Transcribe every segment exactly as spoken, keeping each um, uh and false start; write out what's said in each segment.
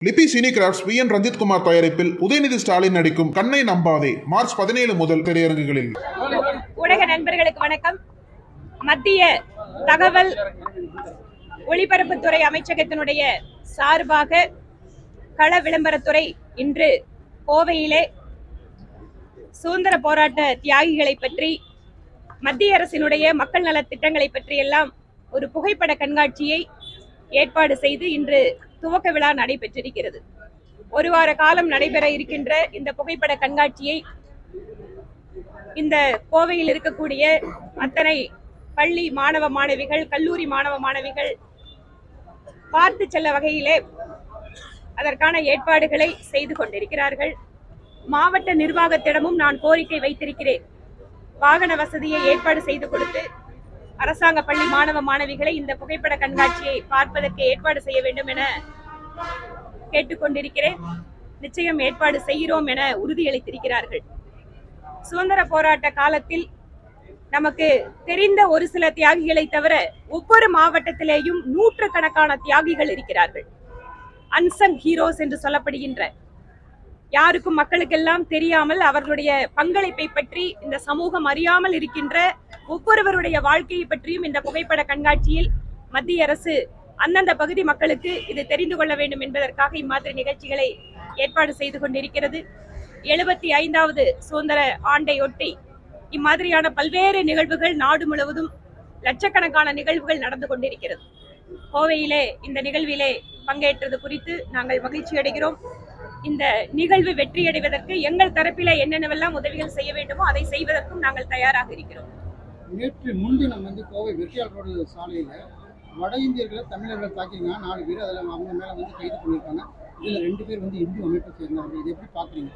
லிபி cine crafts V N Ranjith Kumar தயாரிப்பில் உதயநிதி ஸ்டாலின் நடிக்கும் கண்ணை நம்பாதே மார்ச் பதினேழு முதல் திரையரங்குகளில். ஊடக நண்பர்களுக்கு வணக்கம். மத்திய தகவல் ஒளிபரப்புத்துறை அமைச்சகத்தினுடைய சார்பாக கள விளம்பரத்துறை இன்று கோவையிலே சுதந்திர போராட்ட தியாகிகளை பற்றி, மத்திய அரசினுடைய மக்கள் நல திட்டங்களை பற்றி எல்லாம் ஒரு புகைப்பட கண்காட்சியை ஏற்பாடு செய்து இன்று துவக்க விழா நடைபெற்றிருக்கிறது. ஒரு வார காலம் நடைபெற இருக்கின்ற இந்த புகைப்பட கண்காட்சியை இந்த கோவையில் இருக்கக்கூடிய அத்தனை பள்ளி மாணவ மாணவிகள், கல்லூரி மாணவ மாணவிகள் பார்த்து செல்ல வகையிலே அதற்கான ஏற்பாடுகளை செய்து கொண்டிருக்கிறார்கள். மாவட்ட நிர்வாகத்திடமும் நான் கோரிக்கை வைத்திருக்கிறேன். வாகன வசதியை ஏற்பாடு செய்து கொடுத்து அரசாங்க பள்ளி மாணவ மாணவிகளை இந்த புகைப்பட கண்காட்சியை பார்ப்பதற்கு ஏற்பாடு செய்ய வேண்டும் என கேட்டுக்கொண்டிருக்கிறேன். நிச்சயம் ஏற்பாடு செய்கிறோம் என உறுதியளித்திருக்கிறார்கள். சுதந்திர போராட்ட காலத்தில் நமக்கு தெரிந்த ஒரு சில தியாகிகளை தவிர ஒவ்வொரு மாவட்டத்திலேயும் நூற்றுக்கணக்கான தியாகிகள் இருக்கிறார்கள். அன்சங் ஹீரோஸ் என்று சொல்லப்படுகின்ற, யாருக்கும் மக்களுக்கெல்லாம் தெரியாமல் அவர்களுடைய பங்களிப்பை பற்றி இந்த சமூகம் அறியாமல் இருக்கின்ற ஒவ்வொருவருடைய வாழ்க்கையை பற்றியும் இந்த புகைப்பட கண்காட்சியில் மத்திய அரசு அந்தந்த பகுதி மக்களுக்கு இது தெரிந்து கொள்ள வேண்டும் என்பதற்காக இம்மாதிரி நிகழ்ச்சிகளை ஏற்பாடு செய்து கொண்டிருக்கிறது. எழுபத்தி ஐந்தாவது சுதந்திர ஆண்டையொட்டி இம்மாதிரியான பல்வேறு நிகழ்வுகள் நாடு முழுவதும் லட்சக்கணக்கான நிகழ்வுகள் நடந்து கொண்டிருக்கிறது. கோவையிலே இந்த நிகழ்விலே பங்கேற்றது குறித்து நாங்கள் மகிழ்ச்சி அடைகிறோம். இந்த நிகழ்வு வெற்றியடைவதற்கு எங்கள் தரப்பில என்னென்னவெல்லாம் உதவிகள் செய்ய வேண்டுமோ அதை செய்வதற்கும் நாங்கள் தயாராக இருக்கிறோம். நேற்று முன்தினம் வந்து கோவை வெற்றியாளர் ரோடு சாலையில் வட இந்தியர்களை தமிழர்கள் தாக்கிங்க நாலு பேர், அதில் அவங்க மேலே வந்து கைது பண்ணியிருக்காங்க. இதில் ரெண்டு பேர் வந்து இந்து அமைப்பை சேர்ந்தவங்க. இது எப்படி பார்க்குறீங்க?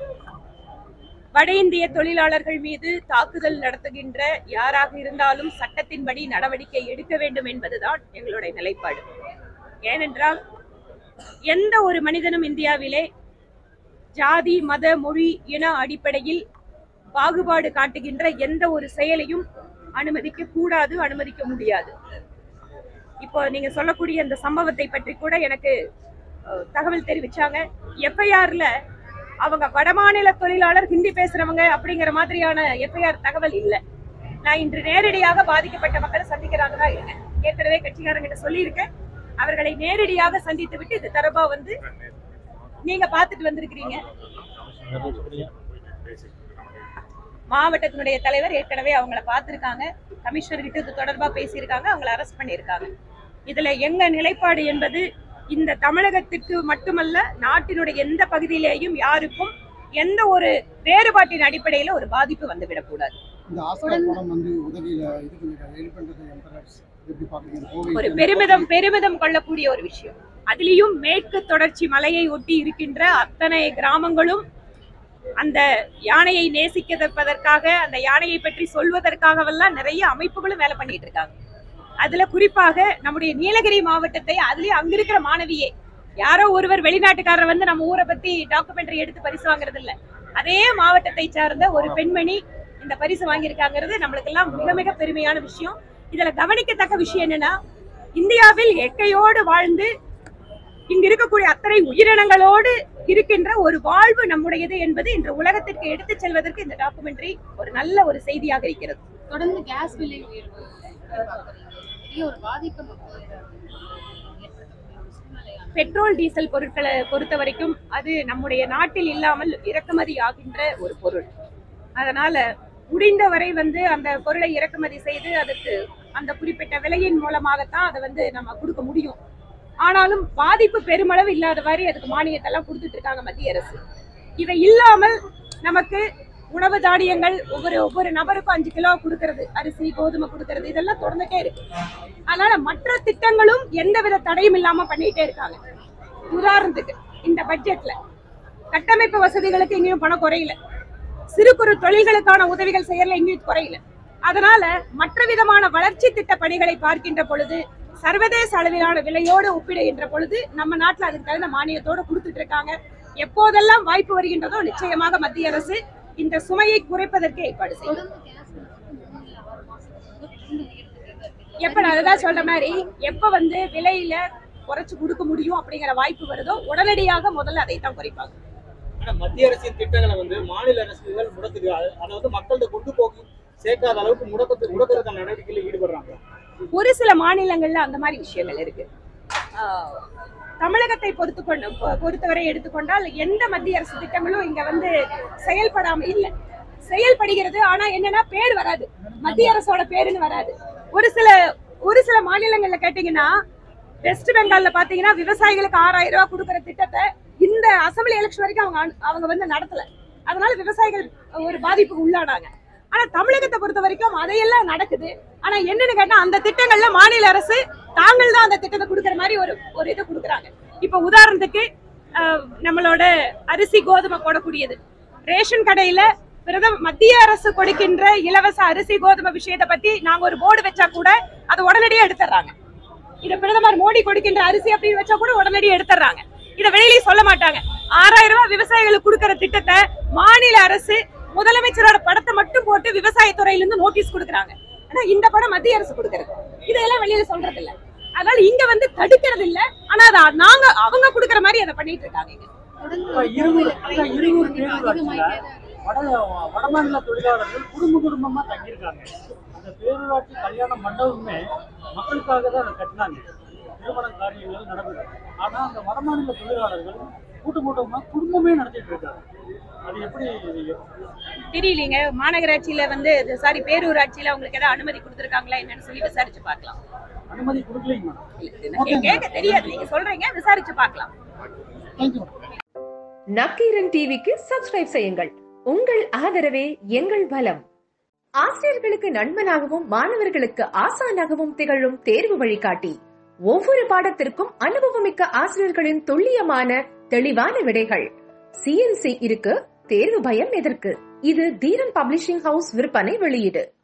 வட இந்திய தொழிலாளர்கள் மீது தாக்குதல் நடத்துகின்ற யாராக இருந்தாலும் சட்டத்தின்படி நடவடிக்கை எடுக்க வேண்டும் என்பதுதான் எங்களுடைய நிலைப்பாடு. ஏனென்றால் எந்த ஒரு மனிதனும் இந்தியாவிலே ஜாதி, மத, மொழி, இன அடிப்படையில் பாகுபாடு காட்டுகின்ற எந்த ஒரு செயலையும் அனுமதிக்க கூடாது, அனுமதிக்க முடியாது. இப்போ நீங்க சொல்லக்கூடிய இந்த சம்பவத்தை பற்றி கூட எனக்கு தகவல் தெரிவிச்சாங்க. எஃப்ஐஆர்ல அவங்க வடமாநில தொழிலாளர், ஹிந்தி பேசுறவங்க அப்படிங்கிற மாதிரியான எஃப்ஐஆர் தகவல் இல்லை. நான் இன்று நேரடியாக பாதிக்கப்பட்ட மக்களை சந்திக்கிறாங்க தான் இருக்கேன். ஏற்கனவே கட்சிக்காரங்கிட்ட சொல்லியிருக்கேன். அவர்களை நேரடியாக சந்தித்து விட்டு இது தரப்பா வந்து நீங்க பாத்துட்டு வந்திருக்கிறீங்க. மாவட்டத்தினுடைய தலைவர் ஏற்கனவே அவங்கள பார்த்திருக்காங்க. கமிஷனர் கிட்ட இது தொடர்பா பேசியிருக்காங்க. அவங்களை அரெஸ்ட் பண்ணியிருக்காங்க. இதுல எங்க நிலைப்பாடு என்பது இந்த தமிழகத்துக்கு மட்டுமல்ல, நாட்டினுடைய எந்த பகுதியிலேயும் யாருக்கும் எந்த ஒரு வேறுபாட்டின் அடிப்படையில ஒரு பாதிப்பு வந்துவிடக்கூடாது. ஒரு பெருமிதம் பெருமிதம் கொள்ளக்கூடிய ஒரு விஷயம். அதிலையும் மேற்கு தொடர்ச்சி மலையை ஒட்டி இருக்கின்ற அத்தனை கிராமங்களும் அந்த யானையை நேசிப்பதற்காக, அந்த யானையை பற்றி சொல்வதற்காகவெல்லாம் நிறைய அமைப்புகளும் வேலை பண்ணிட்டு இருக்காங்க. அதுல குறிப்பாக நம்முடைய நீலகிரி மாவட்டத்தை, அதுலயும் அங்க இருக்கிற மாணவியே, யாரோ ஒருவர் வெளிநாட்டுக்காரர் வந்து நம்ம ஊரை பத்தி டாக்குமெண்ட்ரி எடுத்து பரிசு வாங்குறது இல்ல, அதே மாவட்டத்தை சார்ந்த ஒரு பெண்மணி இந்த பரிசு வாங்கியிருக்காங்கிறது நம்மளுக்கு எல்லாம் மிக மிக பெருமையான விஷயம். இதுல கவனிக்கத்தக்க விஷயம் என்னன்னா, இந்தியாவில் எக்கையோடு வாழ்ந்து இங்க இருக்கக்கூடிய அத்தனை உயிரினங்களோடு இருக்கின்ற ஒரு வாழ்வு நம்முடையது என்பது இன்று உலகத்திற்கு எடுத்து செல்வதற்கு இந்த டாக்குமெண்ட்ரி ஒரு நல்ல ஒரு செய்தியாக இருக்கிறது. தொடர்ந்து கேஸ் விலை உயர்வு ஒரு பாதிப்பு. பெட்ரோல் டீசல் பொருட்களை பொறுத்த வரைக்கும் அது நம்முடைய நாட்டில் இல்லாமல் இறக்குமதி ஆகின்ற ஒரு பொருள். அதனால முடிந்தவரை வந்து அந்த பொருளை இறக்குமதி செய்து அதற்கு அந்த குறிப்பிட்ட விலையின் மூலமாகத்தான் அதை வந்து நம்ம கொடுக்க முடியும். ஆனாலும் பாதிப்பு பெருமளவு இல்லாத மாதிரி அதுக்கு மானியத்தெல்லாம் கொடுத்துட்டு இருக்காங்க மத்திய அரசு. இவை இல்லாமல் நமக்கு உணவு தானியங்கள் ஒவ்வொரு ஒவ்வொரு நபருக்கும் அஞ்சு கிலோ கொடுக்கறது, அரிசி கோதுமை கொடுக்கறது, இதெல்லாம் தொடர்ந்துட்டே இருக்கு. அதனால மற்ற திட்டங்களும் எந்தவித தடையும் இல்லாம பண்ணிட்டே இருக்காங்க. உதாரணத்துக்கு இந்த பட்ஜெட்ல கட்டமைப்பு வசதிகளுக்கு எங்கேயும் பணம் குறையல, சிறு குறு தொழில்களுக்கான உதவிகள் செய்யறதுல எங்கேயும் குறையல. அதனால மற்ற விதமான வளர்ச்சி திட்ட பணிகளை பார்க்கின்ற பொழுது, சர்வதேச அளவிலான விலையோடு ஒப்பிடுகின்ற பொழுது நம்ம நாட்டில் அதுக்கு தகுந்த மானியத்தோடு கொடுத்துட்டு இருக்காங்க. எப்போதெல்லாம் வாய்ப்பு வருகின்றதோ நிச்சயமாக மத்திய அரசு இந்த சுமையை குறைப்பதற்கு ஏற்பாடு செய்யும். எப்ப நான் அதான் சொல்ற மாதிரி, எப்ப வந்து விலையில குறைச்சு கொடுக்க முடியும் அப்படிங்கிற வாய்ப்பு வருதோ உடனடியாக முதல்ல அதை தான் குறைப்பாங்க. ஆனா மத்திய அரசின் திட்டங்களை வந்து மாநில அரசுகள் முடக்குது, அதாவது மக்கள்கிட்ட கொண்டு போய் சேர்க்காத அளவுக்கு முடக்கத்து முடக்கிறதுக்கான நடவடிக்கையில் ஈடுபடுறாங்க. ஒரு சில மாநிலங்கள்ல அந்த மாதிரி விஷயங்கள் இருக்கு. தமிழகத்தை பொறுத்து கொண்டு பொறுத்தவரை எடுத்துக்கொண்டால் எந்த மத்திய அரசு திட்டங்களும் இங்க வந்து செயல்படாம இல்லை. செயல்படுகிறது, ஆனா என்னன்னா பேர் வராது, மத்திய அரசோட பேருன்னு வராது. ஒரு சில ஒரு சில மாநிலங்கள்ல கேட்டீங்கன்னா, வெஸ்ட் பெங்கால்ல பாத்தீங்கன்னா விவசாயிகளுக்கு ஆறாயிரம் ரூபாய் கொடுக்கற திட்டத்தை இந்த அசம்பிளி எலெக்ஷன் வரைக்கும் அவங்க அவங்க வந்து நடத்தல. அதனால விவசாயிகள் ஒரு பாதிப்புக்கு உள்ளானாங்க. ஆனா தமிழகத்தை பொறுத்த வரைக்கும் அதையெல்லாம் நடக்குது. ஆனா என்னன்னு கேட்டா, அந்த திட்டங்கள்ல மாநில அரசு தாங்கள் தான் அந்த திட்டத்தை கொடுக்கற மாதிரி ஒரு ஒரு இதை கொடுக்குறாங்க. இப்ப உதாரணத்துக்கு நம்மளோட அரிசி கோதுமை போடக்கூடியது, ரேஷன் கடையில பிரதம மத்திய அரசு கொடுக்கின்ற இலவச அரிசி கோதுமை விஷயத்தை பத்தி நாங்க ஒரு போர்டு வச்சா கூட அதை உடனடியே எடுத்துறாங்க. இத பிரதமர் மோடி கொடுக்கின்ற அரிசி அப்படின்னு வச்சா கூட உடனடியே எடுத்துறாங்க. இதை வெளியிலேயே சொல்ல மாட்டாங்க. ஆறாயிரம் ரூபாய் விவசாயிகளுக்கு கொடுக்கற திட்டத்தை மாநில அரசு முதலமைச்சரோட படத்தை மட்டும் போட்டு விவசாயத்துறையில இருந்து நோட்டீஸ் கொடுக்குறாங்க. ஆனா இந்த படம் மத்திய அரசு கொடுக்கறது, இதெல்லாம் வெளியில சொல்றது இல்ல. அதனால இங்க வந்து தடுக்கிறது இல்ல, ஆனா அதை நாங்க அவங்க கொடுக்கற மாதிரி அதை பண்ணிட்டு இருக்காங்க. வடமாநில தொழிலாளர்கள் குடும்ப குடும்பமா தங்கியிருக்காங்க. அந்த பேரூராட்சி கல்யாண மண்டபமே மக்களுக்காக தான் அதை கட்டினாங்க, திருமண காரியங்கள் நடக்குது. ஆனா அந்த வடமாநில தொழிலாளர்கள் கூட்டு கூட்டமா குடும்பமே நடத்திட்டு இருக்காங்க. அது எப்படி தெரியலீங்க. மாநகராட்சியில வந்து சாரி பேரூராட்சியில உங்களுக்கு ஏதாவது அனுமதி கொடுத்திருக்காங்களா என்னன்னு சொல்லி விசாரிச்சு பார்க்கலாம். அனுமதி கொடுக்கலீங்க, கேட்க தெரியாது, நீங்க சொல்றீங்க, விசாரிச்சு பார்க்கலாம். நக்கீரன் டிவிக்கு சப்ஸ்கிரைப் செய்யுங்கள். உங்கள் ஆதரவே எங்கள் பலம். ஆசிரியர்களுக்கு நண்பனாகவும் மாணவர்களுக்கு ஆசானாகவும் திகழும் தேர்வு வழிகாட்டி. ஒவ்வொரு பாடத்திற்கும் அனுபவமிக்க ஆசிரியர்களின் துல்லியமான தெளிவான விடைகள். சிஎன்சி இருக்கு, தேர்வு பயம் எதற்கு? இது தீரன் பப்ளிஷிங் ஹவுஸ் விற்பனை வெளியீடு.